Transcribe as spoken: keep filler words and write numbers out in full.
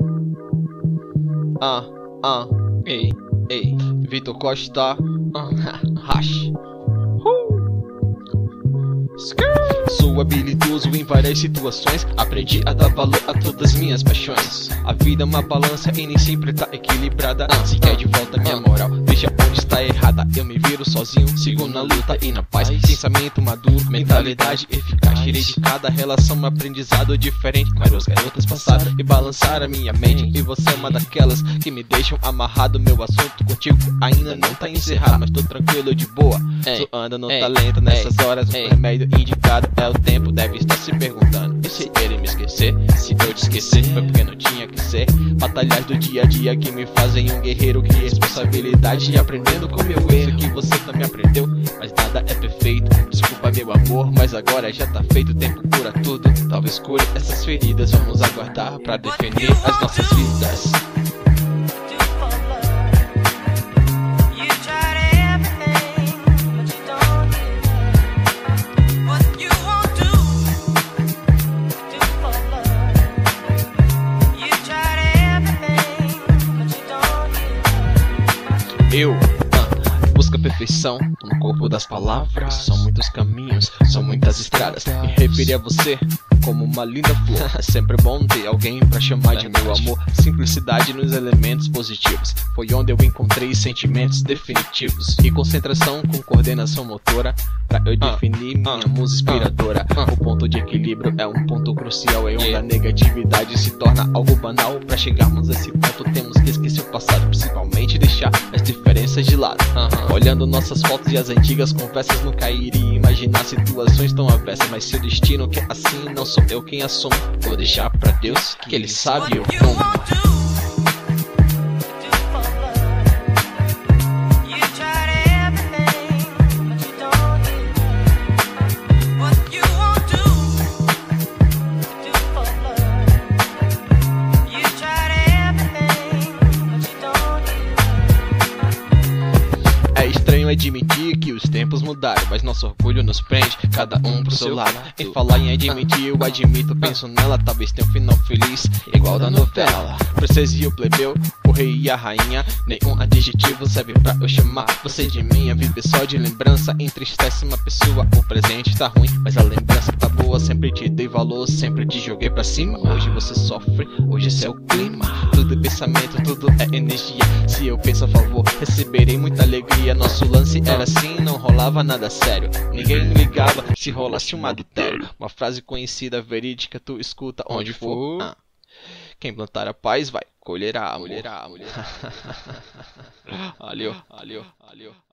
Ah, ah, ei, ei, Vitor Costa, ah, hash. Sou habilidoso em várias situações, aprendi a dar valor a todas minhas paixões. A vida é uma balança e nem sempre tá equilibrada. Se quer de volta minha moral, deixa onde está errada. Eu me viro sozinho, sigo na luta e na paz. Pensamento maduro, mentalidade eficaz. Tirei de cada relação um aprendizado diferente. Várias garotas passaram e balançaram a minha mente. E você é uma daquelas que me deixam amarrado. Meu assunto contigo ainda não tá encerrado, mas tô tranquilo de boa, zoando no talento. Nessas horas o remédio indicado é o tempo. Deve estar se perguntando, e se ele me esquecer? Se eu te esquecer, foi porque não tinha que ser. Batalhas do dia a dia que me fazem um guerreiro. Que responsabilidade e aprendendo com meu erro. Que você também aprendeu, mas nada é perfeito. Desculpa meu amor, mas agora já tá feito. O tempo cura tudo, talvez cure essas feridas. Vamos aguardar pra definir as nossas vidas. Eu uh, busco a perfeição no corpo das palavras. São muitos caminhos, são muitas estradas. Me referir a você como uma linda flor. Sempre bom ter alguém pra chamar de meu amor. Simplicidade nos elementos positivos foi onde eu encontrei sentimentos definitivos. E concentração com coordenação motora pra eu definir minha musa inspiradora. O ponto de equilíbrio é um ponto crucial. É onde a negatividade se torna algo banal. Pra chegarmos a esse ponto temos que esquecer o passado, principalmente deixar as diferenças de lado. uh-huh. Olhando nossas fotos e as antigas conversas, nunca iria imaginar situações tão avessas. Mas se o destino quer assim, não sou eu quem assumo. Vou deixar pra Deus, que Ele sabe o rumo. Admitir que os tempos mudaram, mas nosso orgulho nos prende, cada um pro seu lado. Em falar em admitir, eu admito, penso nela. Talvez tenha um final feliz, igual da novela. Princesa e o plebeu, o rei e a rainha. Nenhum adjetivo serve pra eu chamar você de minha. Viver só de lembrança entristece uma pessoa. O presente tá ruim, mas a lembrança tá boa. Sempre te dei valor, sempre te joguei pra cima. Hoje você sofre, hoje esse é o clima. Tudo é pensamento, tudo é energia. Se eu penso a favor, receberei muita alegria. Nosso lance era assim, não rolava nada sério. Ninguém ligava se rolasse um adultério. Uma frase conhecida, verídica, tu escuta onde for. ah. Quem plantar a paz vai colher a mulher, a mulher. Valeu, valeu, valeu.